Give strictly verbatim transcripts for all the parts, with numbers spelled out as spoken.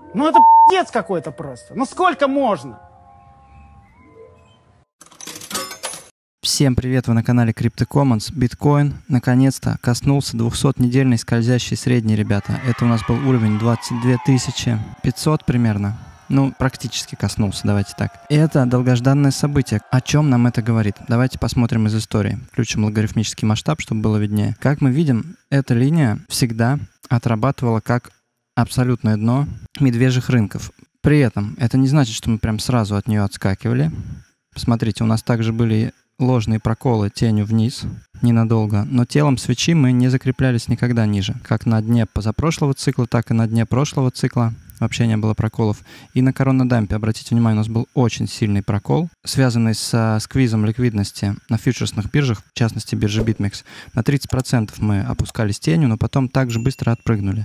Ну это пиздец какой-то просто. Ну сколько можно? Всем привет, вы на канале CryptoCommons. Биткоин наконец-то коснулся двухсотнедельной скользящей средней, ребята. Это у нас был уровень двадцать две тысячи пятьсот примерно. Ну, практически коснулся, давайте так. И это долгожданное событие. О чем нам это говорит? Давайте посмотрим из истории. Включим логарифмический масштаб, чтобы было виднее. Как мы видим, эта линия всегда отрабатывала как абсолютное дно медвежьих рынков. При этом это не значит, что мы прям сразу от нее отскакивали. Посмотрите, у нас также были ложные проколы тенью вниз ненадолго, но телом свечи мы не закреплялись никогда ниже. Как на дне позапрошлого цикла, так и на дне прошлого цикла вообще не было проколов. И на коронадампе, обратите внимание, у нас был очень сильный прокол, связанный с сквизом ликвидности на фьючерсных биржах, в частности бирже BitMEX. На тридцать процентов мы опускались тенью, но потом также быстро отпрыгнули.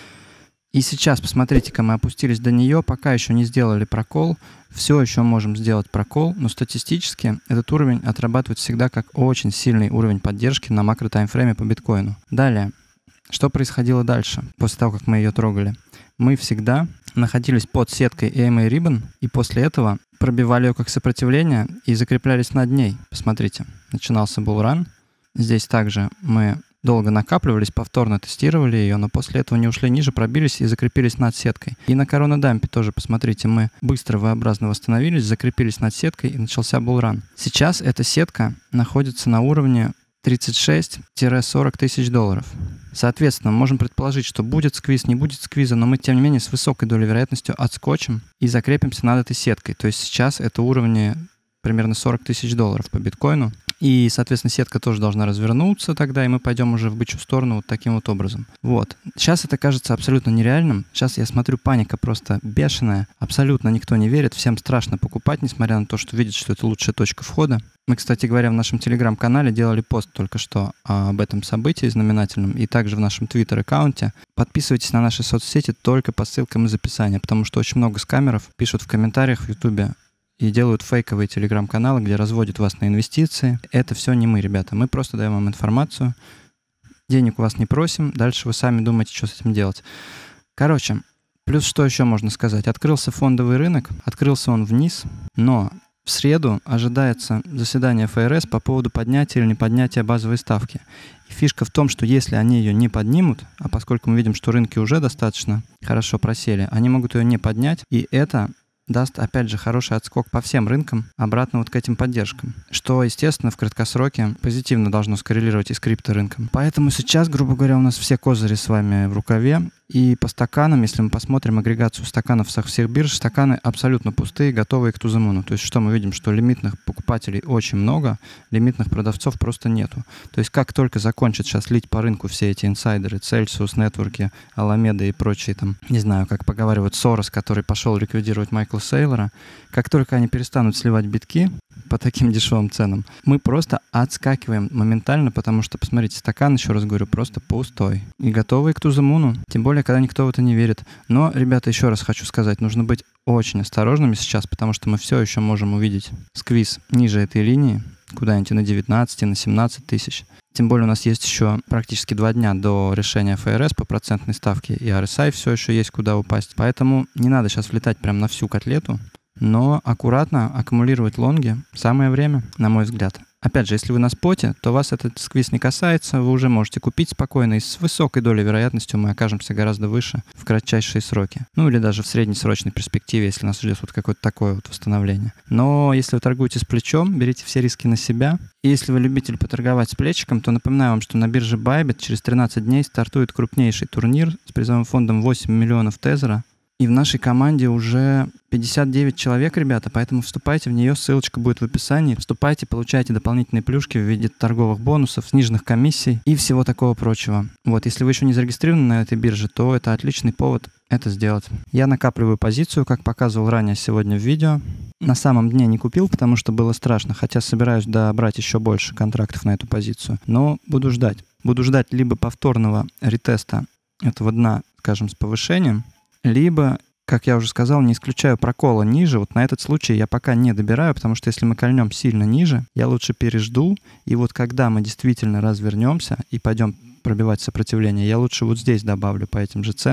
И сейчас, посмотрите-ка, мы опустились до нее, пока еще не сделали прокол. Все еще можем сделать прокол, но статистически этот уровень отрабатывает всегда как очень сильный уровень поддержки на макро-таймфрейме по биткоину. Далее, что происходило дальше, после того, как мы ее трогали? Мы всегда находились под сеткой и эм эй Ribbon, и после этого пробивали ее как сопротивление и закреплялись над ней. Посмотрите, начинался булран. Здесь также мы долго накапливались, повторно тестировали ее, но после этого не ушли ниже, пробились и закрепились над сеткой. И на коронадампе тоже, посмотрите, мы быстро V-образно восстановились, закрепились над сеткой и начался булран. Сейчас эта сетка находится на уровне тридцать шесть - сорок тысяч долларов. Соответственно, мы можем предположить, что будет сквиз, не будет сквиза, но мы, тем не менее, с высокой долей вероятностью отскочим и закрепимся над этой сеткой. То есть сейчас это уровни примерно сорок тысяч долларов по биткоину. И, соответственно, сетка тоже должна развернуться тогда, и мы пойдем уже в бычью сторону вот таким вот образом. Вот. Сейчас это кажется абсолютно нереальным. Сейчас я смотрю, паника просто бешеная. Абсолютно никто не верит. Всем страшно покупать, несмотря на то, что видят, что это лучшая точка входа. Мы, кстати говоря, в нашем телеграм-канале делали пост только что об этом событии знаменательном, и также в нашем твиттер-аккаунте. Подписывайтесь на наши соцсети только по ссылкам из описания, потому что очень много скамеров пишут в комментариях в ютубе и делают фейковые телеграм-каналы, где разводят вас на инвестиции. Это все не мы, ребята. Мы просто даем вам информацию. Денег у вас не просим. Дальше вы сами думаете, что с этим делать. Короче, плюс что еще можно сказать? Открылся фондовый рынок. Открылся он вниз, но в среду ожидается заседание эф эр эс по поводу поднятия или не поднятия базовой ставки. И фишка в том, что если они ее не поднимут, а поскольку мы видим, что рынки уже достаточно хорошо просели, они могут ее не поднять, и это даст, опять же, хороший отскок по всем рынкам обратно вот к этим поддержкам, что, естественно, в краткосроке позитивно должно скоррелировать и с крипторынком. Поэтому сейчас, грубо говоря, у нас все козыри с вами в рукаве. И по стаканам, если мы посмотрим агрегацию стаканов со всех бирж, стаканы абсолютно пустые, готовые к туземуну. То есть что мы видим? Что лимитных покупателей очень много, лимитных продавцов просто нету. То есть как только закончат сейчас лить по рынку все эти инсайдеры, Celsius, Network, Alameda и прочие там, не знаю, как поговаривают, Сорос, который пошел ликвидировать Майкла Сейлора, как только они перестанут сливать битки по таким дешевым ценам, мы просто отскакиваем моментально, потому что, посмотрите, стакан, еще раз говорю, просто пустой. И готовый к туземуну, тем более, когда никто в это не верит. Но, ребята, еще раз хочу сказать, нужно быть очень осторожными сейчас, потому что мы все еще можем увидеть сквиз ниже этой линии, куда-нибудь на девятнадцать, на семнадцать тысяч. Тем более у нас есть еще практически два дня до решения эф эр эс по процентной ставке, и ар эс ай все еще есть куда упасть. Поэтому не надо сейчас влетать прям на всю котлету, но аккуратно аккумулировать лонги самое время, на мой взгляд. Опять же, если вы на споте, то вас этот сквиз не касается, вы уже можете купить спокойно, и с высокой долей вероятностью мы окажемся гораздо выше в кратчайшие сроки. Ну или даже в среднесрочной перспективе, если нас ждет вот какое-то такое вот восстановление. Но если вы торгуете с плечом, берите все риски на себя. И если вы любитель поторговать с плечиком, то напоминаю вам, что на бирже Bybit через тринадцать дней стартует крупнейший турнир с призовым фондом восемь миллионов тезера. И в нашей команде уже пятьдесят девять человек, ребята, поэтому вступайте в нее, ссылочка будет в описании. Вступайте, получайте дополнительные плюшки в виде торговых бонусов, сниженных комиссий и всего такого прочего. Вот, если вы еще не зарегистрированы на этой бирже, то это отличный повод это сделать. Я накапливаю позицию, как показывал ранее сегодня в видео. На самом дне не купил, потому что было страшно, хотя собираюсь добрать еще больше контрактов на эту позицию. Но буду ждать. Буду ждать либо повторного ретеста этого дна, скажем, с повышением, либо, как я уже сказал, не исключаю прокола ниже. Вот на этот случай я пока не добираю, потому что если мы кольнем сильно ниже, я лучше пережду. И вот когда мы действительно развернемся и пойдем пробивать сопротивление, я лучше вот здесь добавлю по этим же ценам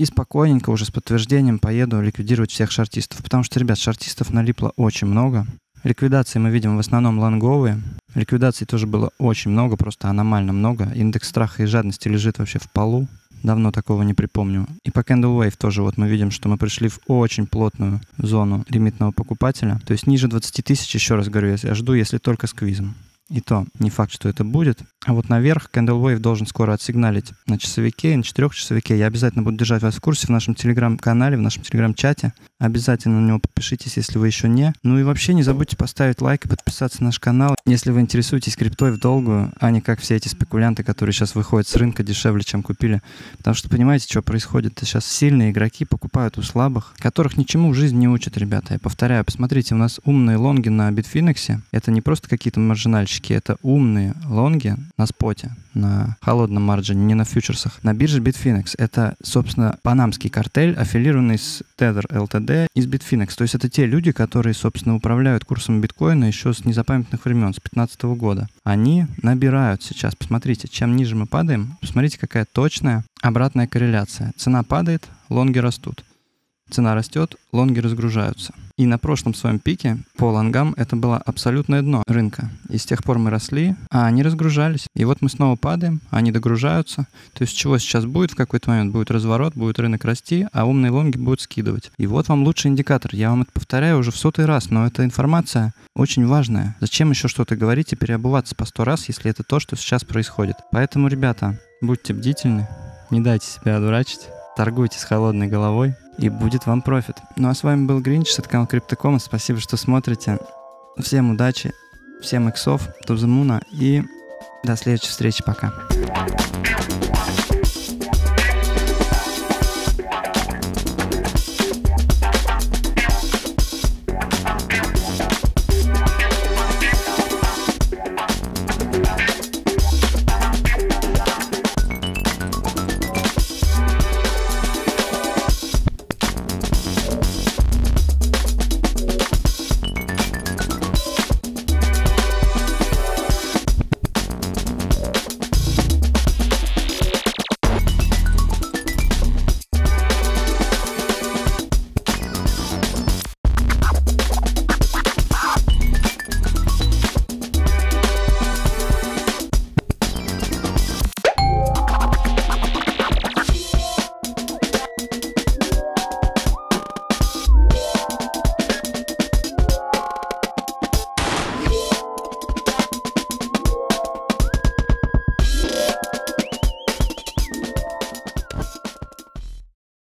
И спокойненько уже с подтверждением поеду ликвидировать всех шортистов. Потому что, ребят, шортистов налипло очень много. Ликвидации мы видим в основном лонговые. Ликвидаций тоже было очень много, просто аномально много. Индекс страха и жадности лежит вообще в полу. Давно такого не припомню. И по Candle Wave тоже вот мы видим, что мы пришли в очень плотную зону лимитного покупателя. То есть ниже двадцати тысяч, еще раз говорю, я жду, если только с квизом. И то не факт, что это будет. А вот наверх Candle Wave должен скоро отсигналить на часовике и на четырехчасовике. Я обязательно буду держать вас в курсе в нашем телеграм-канале, в нашем телеграм-чате. Обязательно на него подпишитесь, если вы еще не. Ну и вообще не забудьте поставить лайк и подписаться на наш канал, если вы интересуетесь криптой в долгую, а не как все эти спекулянты, которые сейчас выходят с рынка дешевле, чем купили. Потому что понимаете, что происходит? Сейчас сильные игроки покупают у слабых, которых ничему в жизни не учат, ребята. Я повторяю, посмотрите, у нас умные лонги на Bitfinex. Это не просто какие-то маржинальщики, это умные лонги на споте, на холодном марджине, не на фьючерсах. На бирже Bitfinex. Это, собственно, панамский картель, аффилированный с Tether эл ти ди из Bitfinex. То есть это те люди, которые, собственно, управляют курсом биткоина еще с незапамятных времен, с две тысячи пятнадцатого года. Они набирают сейчас. Посмотрите, чем ниже мы падаем, посмотрите, какая точная обратная корреляция. Цена падает, лонги растут. Цена растет, лонги разгружаются. И на прошлом своем пике по лонгам это было абсолютное дно рынка. И с тех пор мы росли, а они разгружались. И вот мы снова падаем, они догружаются. То есть чего сейчас будет? В какой-то момент будет разворот, будет рынок расти, а умные лонги будут скидывать. И вот вам лучший индикатор. Я вам это повторяю уже в сотый раз, но эта информация очень важная. Зачем еще что-то говорить и переобуваться по сто раз, если это то, что сейчас происходит? Поэтому, ребята, будьте бдительны, не дайте себя одурачить, торгуйте с холодной головой, и будет вам профит. Ну а с вами был Гринч, это канал CryptoCommons. Спасибо, что смотрите. Всем удачи, всем иксов, тузамуна и до следующей встречи. Пока.